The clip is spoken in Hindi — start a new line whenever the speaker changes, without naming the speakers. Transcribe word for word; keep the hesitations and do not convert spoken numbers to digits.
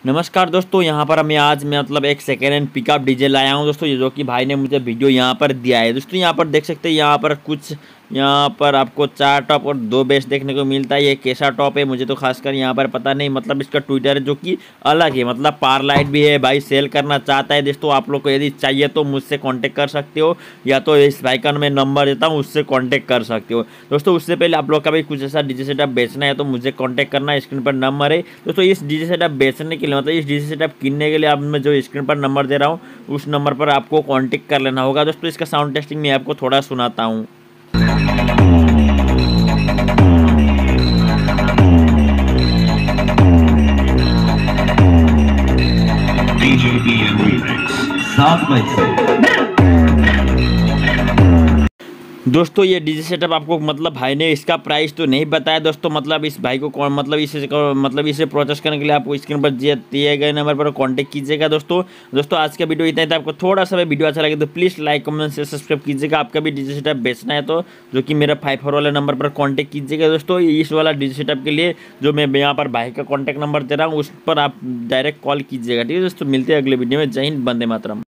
नमस्कार दोस्तों, यहाँ पर मैं आज मैं मतलब एक सेकेंड हैंड पिकअप डीजे लाया हूँ दोस्तों, ये जो कि भाई ने मुझे वीडियो यहाँ पर दिया है दोस्तों। यहाँ पर देख सकते हैं, यहाँ पर कुछ यहाँ पर आपको चार टॉप और दो बेस देखने को मिलता है। ये कैसा टॉप है मुझे तो खासकर यहाँ पर पता नहीं, मतलब इसका ट्विटर है जो कि अलग है, मतलब पारलाइट भी है। भाई सेल करना चाहता है दोस्तों, आप लोग को यदि चाहिए तो मुझसे कांटेक्ट कर सकते हो, या तो इस भाई का मैं नंबर देता हूँ उससे कांटेक्ट कर सकते हो दोस्तों। उससे पहले आप लोग का भी कुछ ऐसा डीजे सेटअप बेचना है तो मुझे कांटेक्ट करना, स्क्रीन पर नंबर है दोस्तों। इस डीजे सेटअप बेचने के लिए, मतलब इस डीजे सेटअप किनने के लिए आप मैं जो स्क्रीन पर नंबर दे रहा हूँ उस नंबर पर आपको कांटेक्ट कर लेना होगा दोस्तों। इसका साउंड टेस्टिंग मैं आपको थोड़ा सुनाता हूँ। सात बजे दोस्तों ये डीजे सेटअप आपको मतलब भाई ने इसका प्राइस तो नहीं बताया दोस्तों। मतलब इस भाई को कौन मतलब इसे मतलब इसे प्रोसेस करने के लिए आपको स्क्रीन पर दिए गए नंबर पर कांटेक्ट कीजिएगा दोस्तों। दोस्तों आज का वीडियो इतना ही था। आपको थोड़ा सा भी वीडियो अच्छा लगे तो प्लीज़ लाइक कमेंट से सब्सक्राइब कीजिएगा। आपका भी डीजे सेटअप बेचना है तो जो कि मेरा फाइव फोर वाले नंबर पर कॉन्टैक्ट कीजिएगा दोस्तों। इस वाला डीजे सेटअप के लिए जो मैं यहाँ पर भाई का कॉन्टैक्ट नंबर दे रहा हूँ उस पर आप डायरेक्ट कॉल कीजिएगा, ठीक है दोस्तों। मिलते हैं अगले वीडियो में। जय हिंद, वंदे मातरम।